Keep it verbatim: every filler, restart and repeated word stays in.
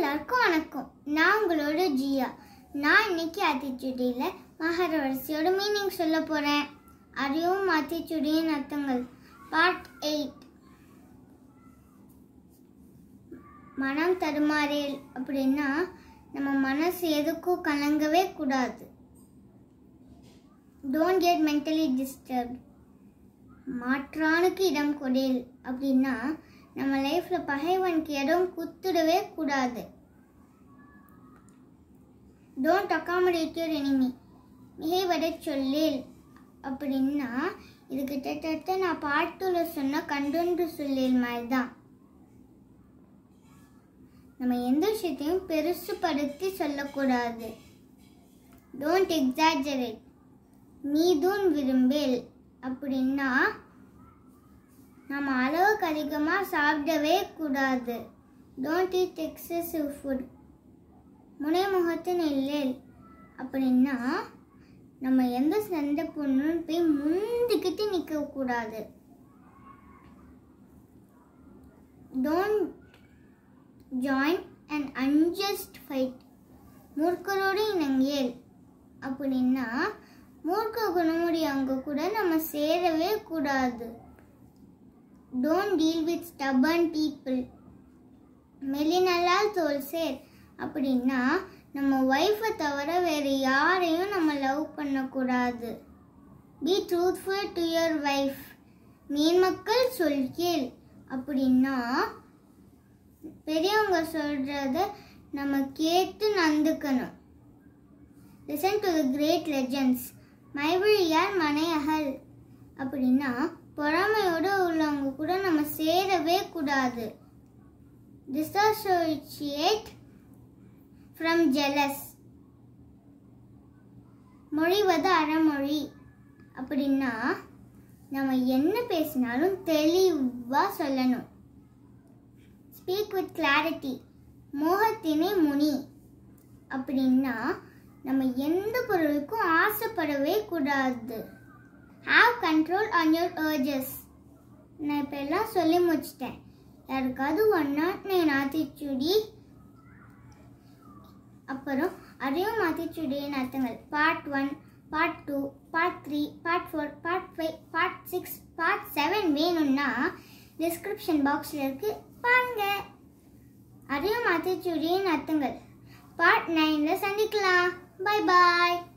எல்லாருக்கும் வணக்கம். நான் உங்களோட ஜியா. நான் இன்னைக்கு ஆத்திச்சூடியில் மகர வரிசையோட மீனிங் சொல்ல போகிறேன். அறிவும் ஆத்திச்சூடியின் அர்த்தங்கள் பார்ட் எயிட். மனம் தடுமாறேல் அப்படின்னா நம்ம மனசு எதுக்கும் கலங்கவே கூடாது. Don't get mentally disturbed. மாற்றானுக்கு இடம் கொடேல் அப்படின்னா நம்ம லைஃப்ல பகைவனுக்கு இடம் குத்துடவே கூடாது. Don't accommodate your enemy. மிகைவட சொல்லேல் அப்படின்னா இது கிட்டத்தட்ட நான் பாட்டுல சொன்ன கண்டொன்று சொல்லேல் மாதிரி தான். நம்ம எந்த விஷயத்தையும் பெருசுபடுத்தி சொல்லக்கூடாது. Don't exaggerate. மீதுன் விரும்பேல் அப்படின்னா நம்ம அளவுக்கு அதிகமாக சாப்பிடவே கூடாது. Don't eat excessive food. முனைமுகத்தின் இல்லேல் அப்படின்னா நம்ம எந்த சண்டை பொண்ணுன்னு போய் முந்திக்கிட்டு நிற்கக்கூடாது. Don't join and unjust fight. மூர்க்கரோடு இணங்கேல் அப்படின்னா மூர்க்க குணமுடையவங்க கூட நம்ம சேரவே கூடாது. Don't deal with stubborn people. மெலிநல்லால் தோல் சேர் அப்படின்னா நம்ம ஒய்ஃபை தவிர வேறு யாரையும் நம்ம லவ் பண்ணக்கூடாது. Be truthful to your wife. மேன்மக்கள் சொல் கேள் அப்படின்னா பெரியவங்க சொல்றத நம்ம கேட்டு நடந்துக்கணும். Listen to the great legends. மைவழியார் மனையகல் அப்படின்னா பொறாமையோடு உள்ளவங்க கூட நம்ம சேரவே கூடாது. Dissociate from jealous. மொழிவது அறமொழி அப்படின்னா நம்ம என்ன பேசினாலும் தெளிவா சொல்லணும். Speak with clarity. மோகத்தினை முனி அப்படின்னா நம்ம எந்த பொருளுக்கும் ஆசைப்படவே கூடாது. Have control on your urges. நான் இப்போ எல்லாம் சொல்லி முடிச்சிட்டேன். யாருக்காவது ஒன்றா நான் ஆத்திச்சூடி அப்புறம் அறிவும் ஆத்திச்சூடியின் அர்த்தங்கள் part one, part two, part three, part four, part five, part six, part seven வேணும்னா டிஸ்கிரிப்ஷன் பாக்ஸில் இருக்கு பாருங்க. அறிவும் ஆத்திச்சூடியின் அர்த்தங்கள் பார்ட் நைனில் சந்திக்கலாம். பாய் பாய்.